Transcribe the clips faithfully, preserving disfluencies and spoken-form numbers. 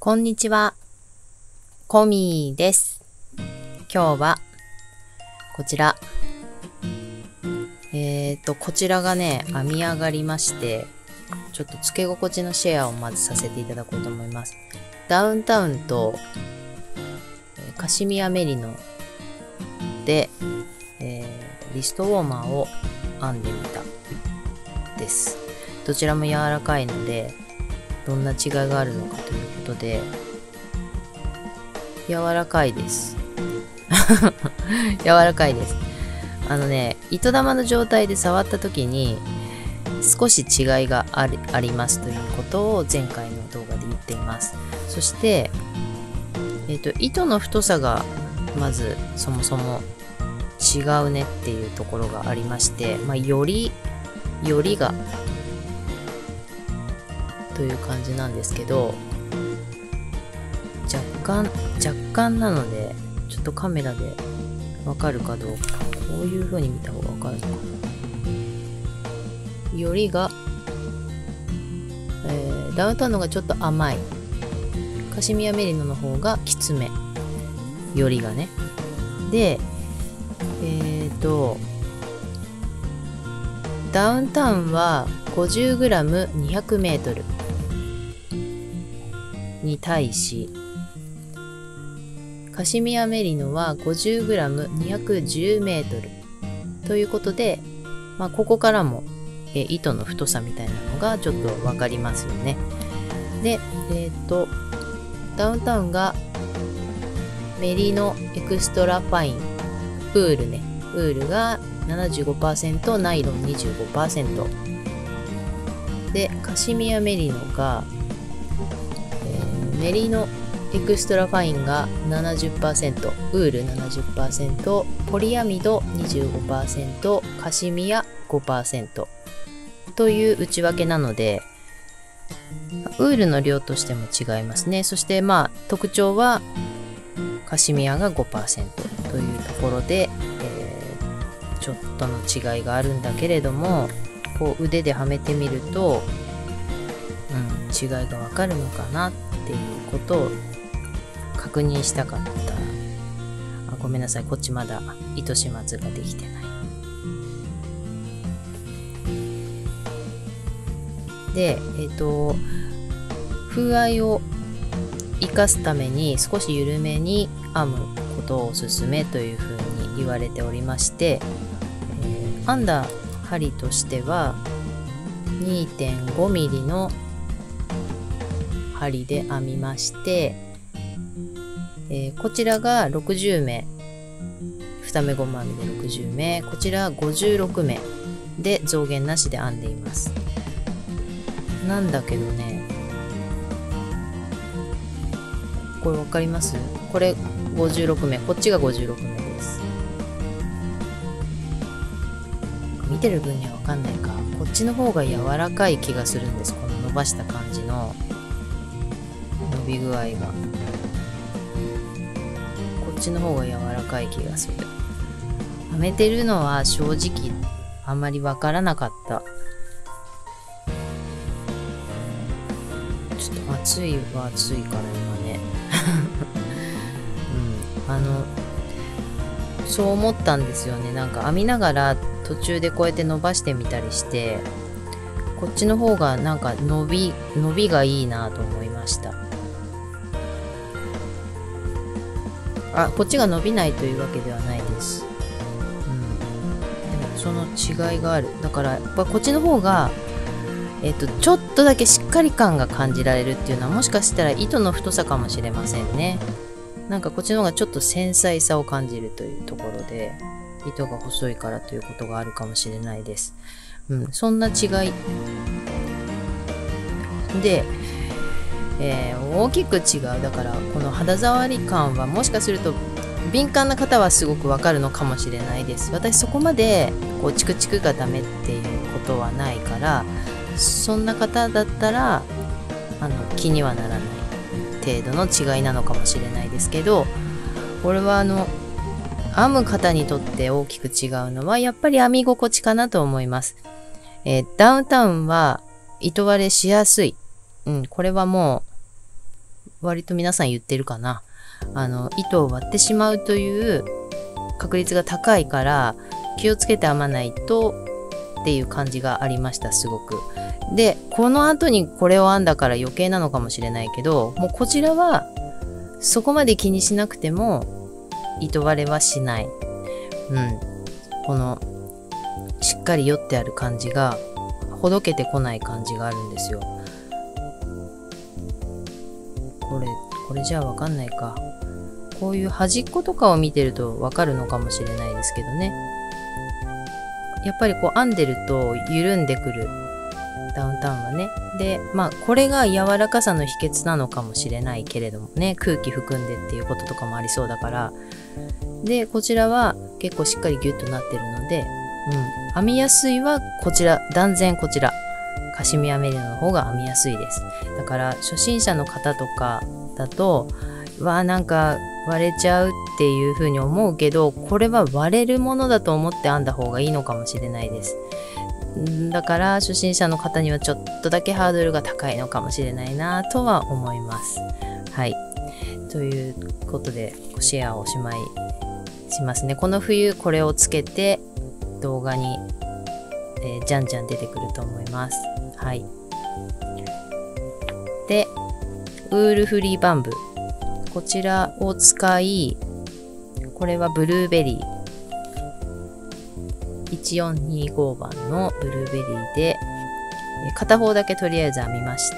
こんにちは、コミーです。今日はこちら、えーとこちらがね編み上がりまして、ちょっとつけ心地のシェアをまずさせていただこうと思います。ダウンタウンと、えー、カシミヤメリノで、えー、リストウォーマーを編んでみたです。どちらも柔らかいのでどんな違いがあるのかということで、柔らかいです柔らかいです。あのね、糸玉の状態で触った時に少し違いがあり、ありますということを前回の動画で言っています。そして、えっと、糸の太さがまずそもそも違うねっていうところがありまして、まあ、よりよりがという感じなんですけど、若干若干なのでちょっとカメラでわかるかどうか、こういう風に見た方がわかるのかな。よりが、えー、ダウンタウンのがちょっと甘い、カシミヤメリノの方がきつめ、よりがね。でえっとダウンタウンは ごじゅうグラムにひゃくメートル に対し、カシミヤメリノは ごじゅうグラムにひゃくじゅうメートル ということで、まあ、ここからもえ糸の太さみたいなのがちょっと分かりますよね。で、えっとダウンタウンがメリノエクストラファインウールね、ウールが ななじゅうごパーセント、ナイロン にじゅうごパーセント で、カシミヤメリノが、えー、メリノエクストラファインが ななじゅっパーセント、ウール ななじゅっパーセント、ポリアミド にじゅうごパーセント、カシミヤ ごパーセント という内訳なので、ウールの量としても違いますね。そしてまあ特徴はカシミヤが ごパーセント というところで、えー、ちょっとの違いがあるんだけれども、こう腕ではめてみると、うん、違いがわかるのかなっていうことを確認したかった。あ、ごめんなさい、こっちまだ糸始末ができてない。で、えっと風合いを生かすために少し緩めに編むことをおすすめというふうに言われておりまして、えー、編んだ針としては にてんごミリの針で編みまして、えー、こちらがろくじゅうめに目ごま編みでろくじゅうめ、こちらごじゅうろくめで増減なしで編んでいます。なんだけどね、これ分かります？これごじゅうろくめ、こっちがごじゅうろくめです。見てる分には分かんないか。こっちの方が柔らかい気がするんです。この伸ばした感じの伸び具合が、こっちの方が柔らかい気がする。はめてるのは正直あんまり分からなかった。ちょっと暑いは暑いから今ねうん、あのそう思ったんですよね。なんか編みながら途中でこうやって伸ばしてみたりして、こっちの方がなんか伸び伸びがいいなと思いました。あ、こっちが伸びないというわけではないです。うん、その違いがある。だからやっぱこっちの方がえっと、ちょっとだけしっかり感が感じられるっていうのは、もしかしたら糸の太さかもしれませんね。なんかこっちの方がちょっと繊細さを感じるというところで、糸が細いからということがあるかもしれないです。うん、そんな違いで、えー、大きく違う。だからこの肌触り感はもしかすると敏感な方はすごくわかるのかもしれないです。私そこまでこうチクチクがダメっていうことはないから、そんな方だったらあの気にはならない程度の違いなのかもしれないですけど、これはあの編む方にとって大きく違うのはやっぱり編み心地かなと思います。えー、ダウンタウンは糸割れしやすい、うん、これはも割と皆さん言ってるかな。あの、糸を割ってしまうという確率が高いから気をつけて編まないとっていう感じがありました、すごく。で、この後にこれを編んだから余計なのかもしれないけど、もうこちらはそこまで気にしなくても糸割れはしない。うん。このしっかりよってある感じがほどけてこない感じがあるんですよ。これ、これじゃあわかんないか。こういう端っことかを見てるとわかるのかもしれないですけどね。やっぱりこう編んでると緩んでくる。ダウンタウンはね。で、まあこれが柔らかさの秘訣なのかもしれないけれどもね、空気含んでっていうこととかもありそうだから。で、こちらは結構しっかりギュッとなってるので、うん、編みやすいはこちら、断然こちら。カシミヤメリノの方が編みやすいです。だから初心者の方とかだと、わあなんか割れちゃうっていう風に思うけど、これは割れるものだと思って編んだ方がいいのかもしれないです。だから初心者の方にはちょっとだけハードルが高いのかもしれないなとは思います。はい。ということでシェアをおしまいしますね。この冬これをつけて動画に、えー、じゃんじゃん出てくると思います。はい。で、ウールフリーバンブ。こちらを使い、これはブルーベリー。いちよんにごばんのブルーベリーで、片方だけとりあえず編みました。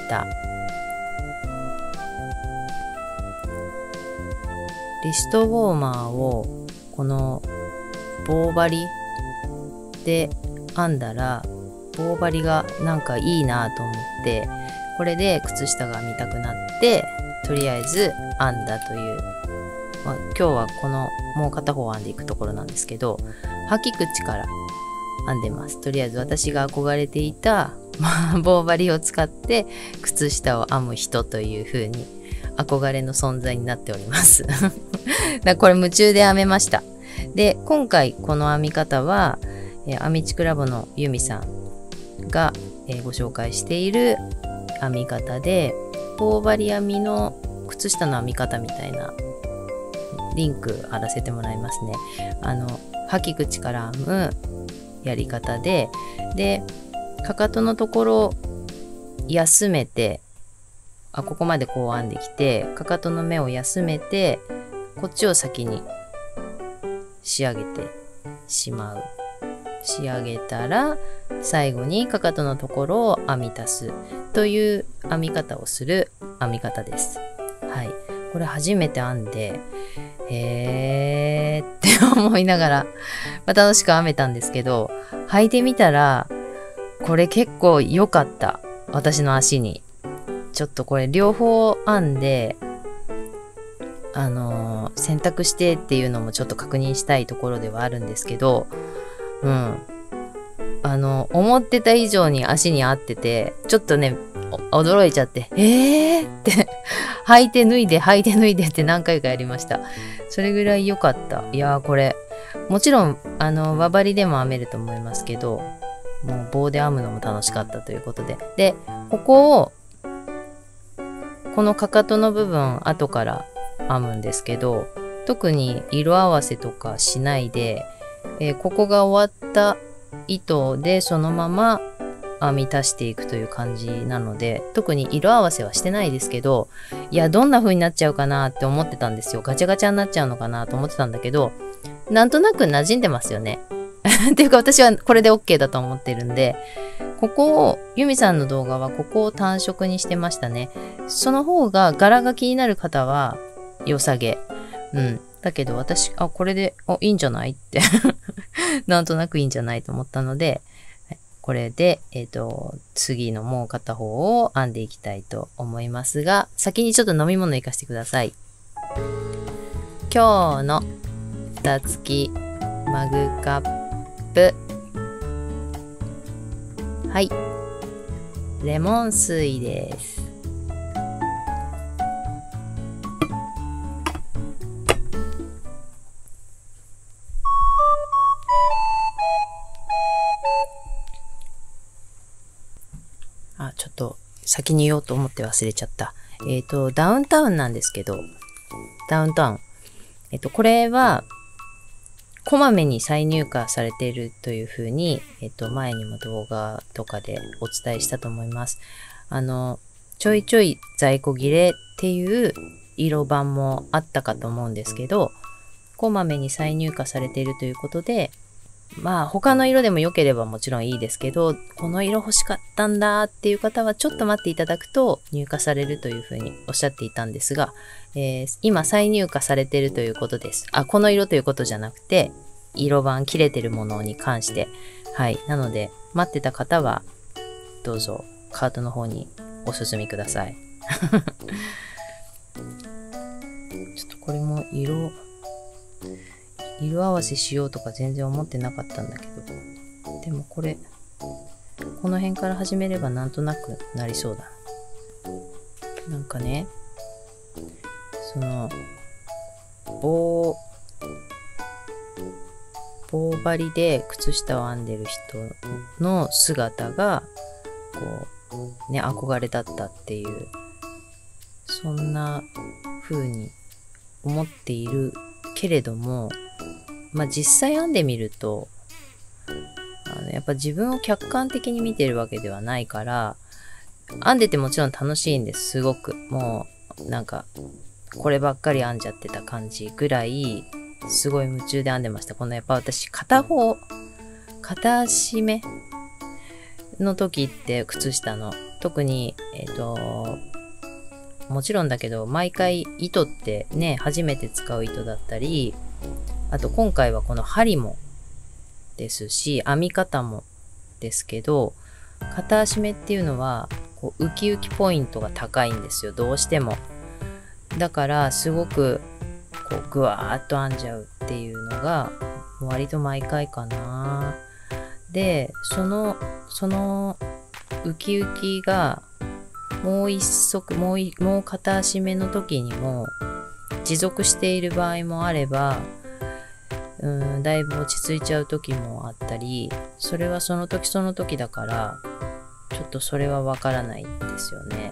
リストウォーマーをこの棒針で編んだら、棒針がなんかいいなと思って、これで靴下が編みたくなって、とりあえず編んだという、まあ、今日はこのもう片方編んでいくところなんですけど、履き口から編んでます。とりあえず私が憧れていた棒針を使って靴下を編む人という風に憧れの存在になっておりますだこれ夢中で編めました。で、今回この編み方は、えー、編みちくラボのゆみさんが、えー、ご紹介している編み方で、棒針編みの靴下の編み方みたいなリンク貼らせてもらいますね。あの履き口から編むやり方で、でかかとのところ休めて、あここまでこう編んできて、かかとの目を休めて、こっちを先に仕上げてしまう。仕上げたら最後にかかとのところを編み足すという編み方をする編み方です。はい、これ初めて編んで、へーって思いながら、まあ、楽しく編めたんですけど、履いてみたらこれ結構良かった。私の足にちょっとこれ両方編んで、あのー、選択してっていうのもちょっと確認したいところではあるんですけど、うん。あの、思ってた以上に足に合ってて、ちょっとね、驚いちゃって、えーって履いて脱いで履いて脱いでって何回かやりました。それぐらい良かった。いやーこれ、もちろん、あの、輪針でも編めると思いますけど、もう棒で編むのも楽しかったということで。で、ここを、このかかとの部分、後から編むんですけど、特に色合わせとかしないで、えー、ここが終わった糸でそのまま編み足していくという感じなので、特に色合わせはしてないですけど、いやどんな風になっちゃうかなって思ってたんですよ。ガチャガチャになっちゃうのかなと思ってたんだけど、なんとなく馴染んでますよねっていうか私はこれで OK だと思ってるんで、ここをユミさんの動画はここを単色にしてましたね。その方が柄が気になる方は良さげ。うん。だけど私、あ、これで、あ、いいんじゃないってなんとなくいいんじゃないと思ったので、これで、えっと、次のもう片方を編んでいきたいと思いますが、先にちょっと飲み物いかせてください。今日の蓋付きマグカップ。はい。レモン水です。あ、ちょっと先に言おうと思って忘れちゃった。 えっと、ダウンタウンなんですけど、ダウンタウン。えっと、これは、こまめに再入荷されているというふうに、えっと、前にも動画とかでお伝えしたと思います。あの、ちょいちょい在庫切れっていう色版もあったかと思うんですけど、こまめに再入荷されているということで、まあ他の色でも良ければもちろんいいですけど、この色欲しかったんだっていう方はちょっと待っていただくと入荷されるというふうにおっしゃっていたんですが、えー、今再入荷されているということです。あ、この色ということじゃなくて、色版切れてるものに関して。はい。なので、待ってた方は、どうぞカートの方にお進みください。ちょっとこれも色、色合わせしようとか全然思ってなかったんだけど、でもこれ、この辺から始めればなんとなくなりそうだ。なんかね、その、棒、棒針で靴下を編んでる人の姿が、こう、ね、憧れだったっていう、そんな風に思っているけれども、まあ実際編んでみると、あのやっぱ自分を客観的に見てるわけではないから、編んでてもちろん楽しいんです、すごく。もう、なんか、こればっかり編んじゃってた感じぐらい、すごい夢中で編んでました。このやっぱ私、片方、片足目の時って靴下の、特に、えっと、もちろんだけど、毎回糸ってね、初めて使う糸だったり、あと今回はこの針もですし、編み方もですけど、片足目っていうのは、こうウキウキポイントが高いんですよ、どうしても。だから、すごく、こう、ぐわーっと編んじゃうっていうのが、割と毎回かな。で、その、その、ウキウキが、もう一足、もうい、もう片足目の時にも、持続している場合もあれば、うん、だいぶ落ち着いちゃう時もあったり、それはその時その時だから、ちょっとそれはわからないんですよね。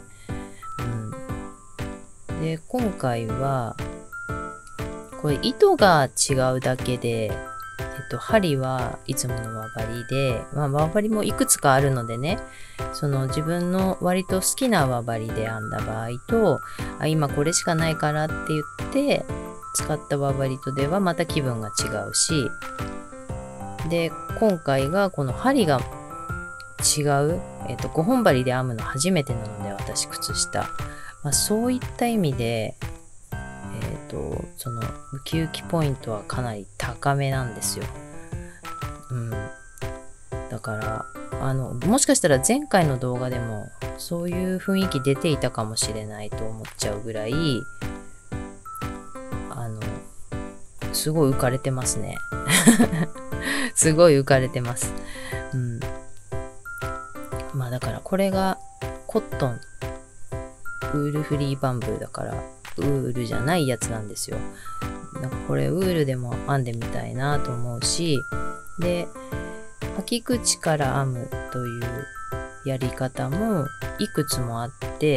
うん、で、今回は、これ糸が違うだけで、えっと、針はいつもの輪針で、まあ輪針もいくつかあるのでね、その自分の割と好きな輪針で編んだ場合と、あ、今これしかないからって言って、使った輪針とではまた気分が違うし、で、今回がこの針が違う、えっと、ごほん針で編むの初めてなので、私、靴下。まあ、そういった意味で、えっと、その、ウキウキポイントはかなり高めなんですよ。うん。だから、あの、もしかしたら前回の動画でも、そういう雰囲気出ていたかもしれないと思っちゃうぐらい、あの、すごい浮かれてますね。すごい浮かれてます。うん。まあだからこれがコットン、ウールフリーバンブーだから、ウールじゃないやつなんですよ。なんかこれウールでも編んでみたいなと思うし、で、履き口から編むというやり方もいくつもあって、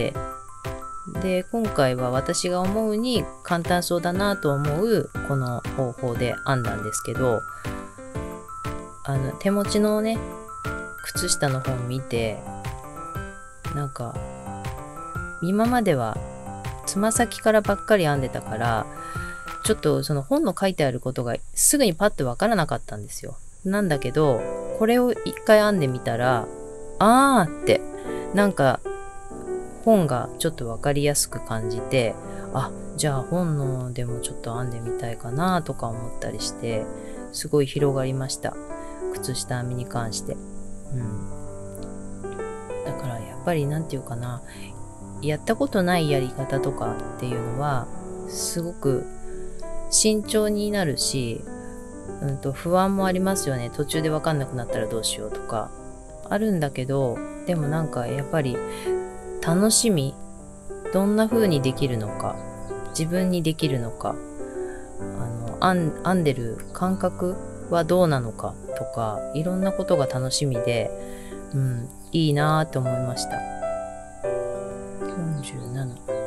で、今回は私が思うに簡単そうだなと思うこの方法で編んだんですけど、あの、手持ちのね、靴下の本見て、なんか、今まではつま先からばっかり編んでたから、ちょっとその本の書いてあることがすぐにパッとわからなかったんですよ。なんだけど、これを一回編んでみたら、あーって、なんか、本がちょっとわかりやすく感じて、あ、じゃあ本のでもちょっと編んでみたいかなとか思ったりして、すごい広がりました。靴下編みに関して。うん。だからやっぱりなんていうかな、やったことないやり方とかっていうのは、すごく慎重になるし、うんと不安もありますよね。途中でわかんなくなったらどうしようとか。あるんだけど、でもなんかやっぱり楽しみ、どんな風にできるのか、自分にできるのか、あの、編ん、編んでる感覚はどうなのかとか、いろんなことが楽しみで、うん、いいなぁと思いました。よんじゅうなな。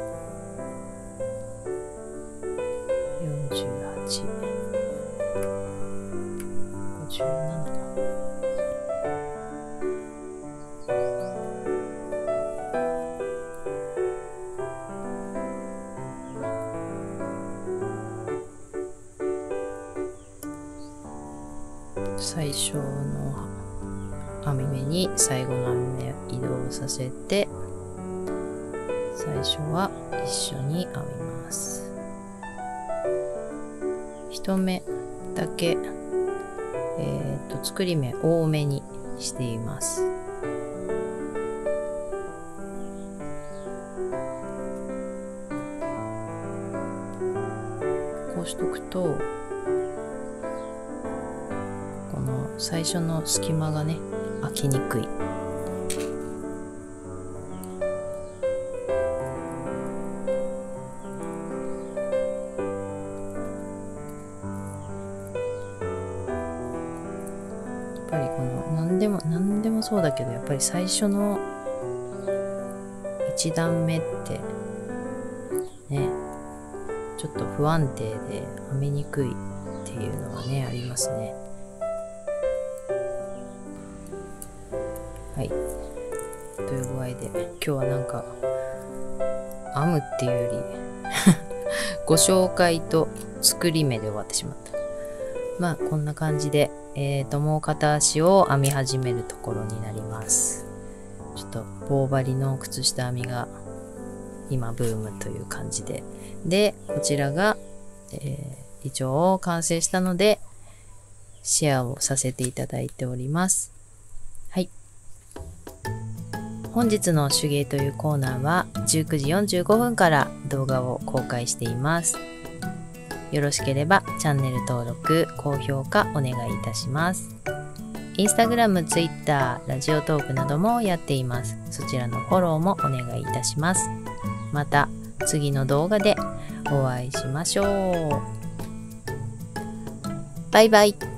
ごじゅうはち、ごじゅうなな。最初の編み目に最後の編み目を移動させて、最初は一緒に編みます。一目だけ、えーと、作り目多めにしています。こうしとくと最初の隙間がね、開きにくい。やっぱりこの何でも何でもそうだけど、やっぱり最初の一段目ってね、ちょっと不安定で編みにくいっていうのがね、ありますね。はい、という具合で今日はなんか編むっていうよりご紹介と作り目で終わってしまった。まあこんな感じで、えーともう片足を編み始めるところになります。ちょっと棒針の靴下編みが今ブームという感じで、でこちらが、えー、一応完成したのでシェアをさせていただいております。はい。本日の手芸というコーナーはじゅうくじよんじゅうごふんから動画を公開しています。よろしければチャンネル登録、高評価お願いいたします。インスタグラム、ツイッター、ラジオトークなどもやっています。そちらのフォローもお願いいたします。また次の動画でお会いしましょう。バイバイ。